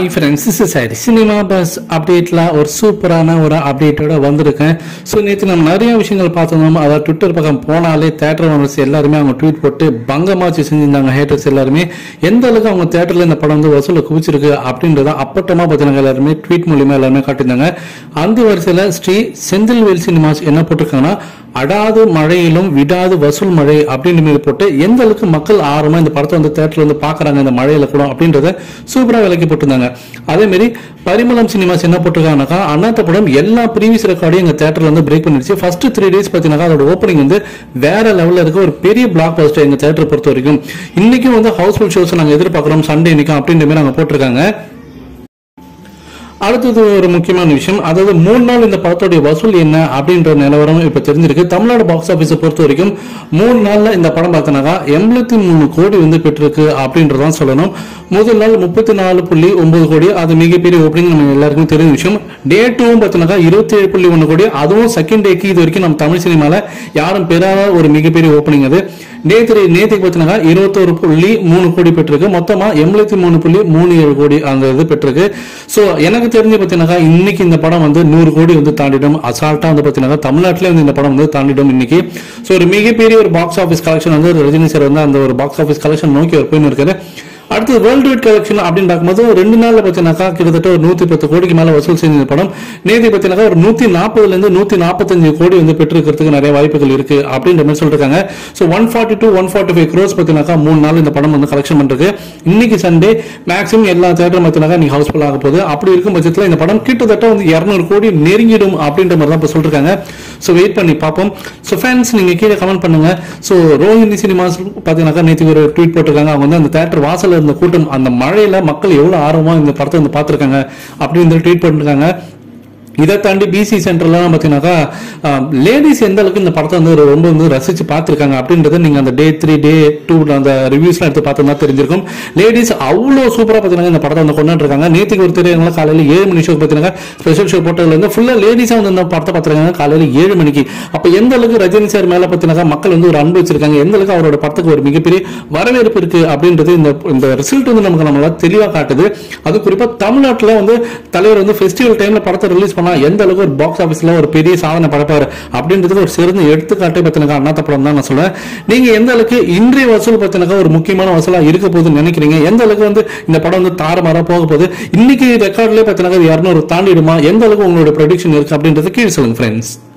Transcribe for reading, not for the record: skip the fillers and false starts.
Hi friends, this is Cinemabuz updateல ஒரு சூப்பரான ஒரு அப்டேட்டோட வந்திருக்கேன். சோ நேத்து நம்ம நிறைய விஷயங்கள் பார்த்தோம். அத ட்விட்டர் பக்கம் போனாலே தியேட்டர் ஓனர்ஸ் எல்லாரும் அவங்க ட்வீட் போட்டு பங்கமாச்சு செஞ்சிருந்தாங்க. ஹேட்டர்ஸ் எல்லாரும் எந்த அளவுக்கு அவங்க தியேட்டர்ல இந்த படம் வந்து வசூல குவிச்சிருக்கு அப்படின்றத அப்பட்டமா பார்த்தவங்க எல்லாரும் ட்வீட் மூலமா எல்லாரும் காட்டியிருந்தாங்க. அந்த வரிசையில ஸ்ரீ செந்தில்வேல் சினிமாஸ் என்ன போட்டிருக்காங்கன்னா அடாது மழையிலும் விடாது வசூல் மழை அப்படின்னு போட்டு எந்த அளவுக்கு மக்கள் ஆர்வமா இந்த படத்தை வந்து தியேட்டர்ல வந்து பாக்குறாங்க இந்த மழையில கூட அப்படின்றத சூப்பரா விலைக்கு போட்டிருந்தாங்க. அதே மாதிரி பரிமளம் சினிமாஸ் என்ன போட்டிருக்காங்கனாக்கா அண்ணாத்த படம் எல்லா ப்ரீவியஸ் ரெக்கார்டையும் எங்க தியேட்டர்ல வந்து பிரேக் பண்ணிடுச்சு. ஃபர்ஸ்ட் 3 days பார்த்தீங்கன்னா அதோட ஓப்பனிங் வந்து வேற லெவல்ல இருக்க ஒரு பெரிய பிளாக் பஸ்டர் எங்க தியேட்டர் பொறுத்த வரைக்கும். இன்னைக்கும் வந்து ஹவுஸ்ஃபுல் ஷோஸ் நாங்க எதிர்பார்க்கிறோம் சண்டே இன்னைக்கு அப்படின்ற மாதிரி நாங்க போட்டிருக்காங்க. அடுத்தது ஒரு முக்கியமான விஷயம், அதாவது 3 நாள் இந்த படத்தோடைய வசூல் என்ன அப்படின்ற நிலவரம் இப்ப தெரிஞ்சிருக்கு. தமிழ்நாடு பாக்ஸ் ஆபீஸை பொறுத்த வரைக்கும் 3 நாள்ல இந்த படம் பார்த்தனாக்கா 83 கோடி வந்து பெற்றிருக்கு அப்படின்றதான் சொல்லணும். முதல் நாள் 34.9 கோடி, அது மிகப்பெரிய ஓப்பனிங் நம்ம எல்லாருக்கும் தெரிஞ்ச விஷயம். டே 2 பார்த்தனாக்கா 27.1 கோடி, அதுவும் செகண்ட் டேக்கு இது வரைக்கும் நம்ம தமிழ் சினிமால யாரும் பெறாத ஒரு மிகப்பெரிய ஓப்பனிங். அது டே 3 நேற்றுக்கு பார்த்தீங்கன்னா 21.3 கோடி பெற்றிருக்கு. மொத்தமா 83.37 கோடி அந்த இது பெற்றிருக்கு. சோ எனக்கு தெரிஞ்சு பார்த்தீங்கன்னா இன்னைக்கு இந்த படம் வந்து 100 கோடி வந்து தாண்டிடும். அசால்ட்டா வந்து பார்த்தீங்கன்னா தமிழ்நாட்டிலே வந்து இந்த படம் வந்து தாண்டிடும் இன்னைக்கு. சோ ஒரு மிகப்பெரிய ஒரு பாக்ஸ் ஆஃபீஸ் கலெக்ஷன் வந்து ரஜினி சார் வந்து அந்த ஒரு பாக்ஸ் ஆஃபீஸ் கலெக்ஷன் நோக்கி ஒரு போயின்னு இருக்காரு. அடுத்து வேர்ல்டு வைட் கலெக்ஷன் அப்படின்னு பார்க்கும்போது 2 நாள்ல பார்த்தீங்கன்னாக்கா கிட்டத்தட்ட ஒரு 110 கோடிக்கு மேல வசூல் செஞ்ச படம் நேற்று பார்த்தீங்கன்னா ஒரு 140ல இருந்து 145 கோடி வந்து பெற்றிருக்கிறதுக்கு நிறைய வாய்ப்புகள் இருக்கு அப்படின்ற மாதிரி சொல்லிருக்காங்க. ஸோ 140 to 145 crores பார்த்தீங்கன்னாக்கா 3 நாள் இந்த படம் வந்து கலெக்ஷன் பண்றது. இன்னைக்கு சண்டே மேக்ஸிமம் எல்லா தியேட்டரும் பார்த்தீங்கன்னா நீ ஹவுஸ்ஃபுல் ஆக போகுது. அப்படி இருக்கும் பட்சத்தில் இந்த படம் கிட்டத்தட்ட வந்து 200 கோடி நெருங்கிடும் அப்படின்ற மாதிரி தான் இப்போ சொல்லிருக்காங்க. ஸோ வெயிட் பண்ணி பார்ப்போம். ஸோ ஃபேன்ஸ் நீங்க கீழே கமெண்ட் பண்ணுங்க. ஸோ ரோஹிணி சினிமாஸ் பார்த்தீங்கன்னாக்கா நேற்று ஒரு ட்வீட் போட்டிருக்காங்க. அவங்க வந்து அந்த தியேட்டர் வாசல் இந்த கூட்டம் அந்த மழையில மக்கள் எவ்வளவு ஆர்வமா இந்த படத்தை வந்து பார்த்திருக்காங்க அப்படின்னு ட்வீட் பண்ணிருக்காங்க. இதை தாண்டி பிசி சென்டர்லாம் பார்த்தீங்கன்னாக்கா லேடிஸ் எந்த அளவுக்கு இந்த படத்தை வந்து ரொம்ப வந்து ரசிச்சு பார்த்துருக்காங்க அப்படின்றத நீங்க அந்த டே 3 டே 2 அந்த ரிவ்யூஸ்லாம் எடுத்து பார்த்தா தெரிஞ்சிருக்கும். லேடிஸ் அவ்வளோ சூப்பரா பார்த்தீங்கன்னா இந்த படத்தை வந்து கொண்டாடுறாங்க. நேற்றுக்கு ஒரு தெரியுங்களா காலையில் 7 மணி ஷோ பார்த்தீங்கன்னா ஸ்பெஷல் ஷோ போட்டதுல இருந்து ஃபுல்லா லேடிஸா வந்து இந்த படத்தை பார்த்துருக்காங்க காலையில் 7 மணிக்கு. அப்ப எந்த அளவுக்கு ரஜினி சார் மேல பார்த்தீங்கன்னா மக்கள் வந்து ஒரு அன்பு வச்சிருக்காங்க, எந்த அளவுக்கு அவரோட படத்துக்கு ஒரு மிகப்பெரிய வரவேற்பு இருக்கு அப்படின்றது இந்த ரிசல்ட் வந்து நமக்கு நம்மளால தெளிவா காட்டுது. அது குறிப்பா தமிழ்நாட்டில் வந்து தலைவர் வந்து ஃபெஸ்டிவல் டைம்ல படத்தை ரிலீஸ் எந்த அளவுக்கு ஒரு பாக்ஸ் ஆபீஸ்ல ஒரு பெரிய சாதனை படைப்பாரு அப்படின்றது ஒரு சிறந்த எடுத்துக்காட்டை பத்தினக்கா அண்ணாத்த படம் தான் நான் சொல்றேன். நீங்க எந்த அளவுக்கு இன்றைய வசூல் பத்தினக்கா ஒரு முக்கியமான வசூலா இருக்க போகுதுன்னு நினைக்கிறீங்க? எந்த அளவுக்கு வந்து இந்த படம் வந்து தாறுமாறா போக போகுது? இன்னைக்கு ரெக்கார்ட்லயே பத்தினக்கா 200 தாண்டிடுமா? எந்த அளவுக்கு உங்களோட ப்ரெடிக்ஷன் இருக்கு அப்படின்றது கீழே சொல்லுங்க ஃப்ரெண்ட்ஸ்.